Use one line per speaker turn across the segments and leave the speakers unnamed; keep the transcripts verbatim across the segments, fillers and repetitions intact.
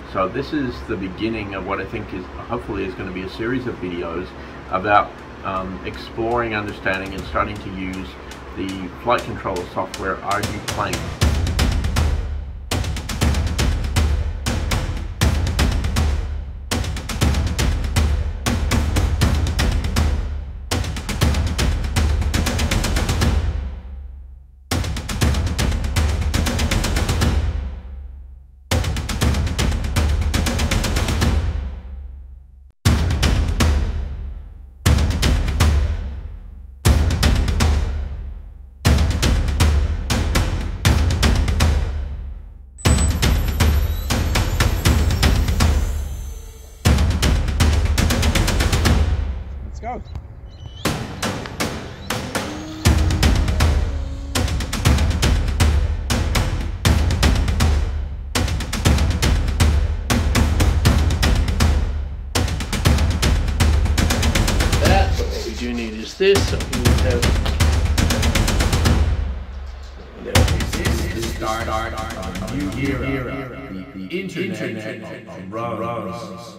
So this is the beginning of what I think is hopefully is going to be a series of videos about um, exploring, understanding, and starting to use the flight controller software ArduPilot.
Let's go.
That, but what we do need is this. So we have
This is the start of a new era, the, the internet of runs.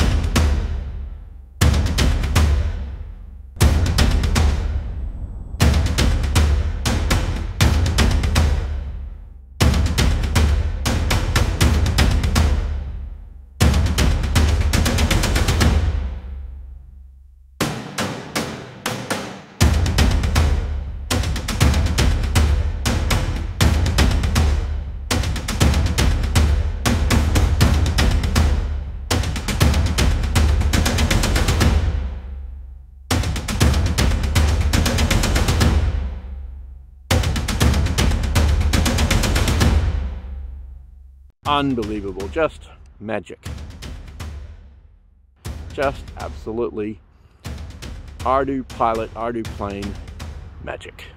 Unbelievable, just magic. Just absolutely ArduPilot, ArduPlane magic.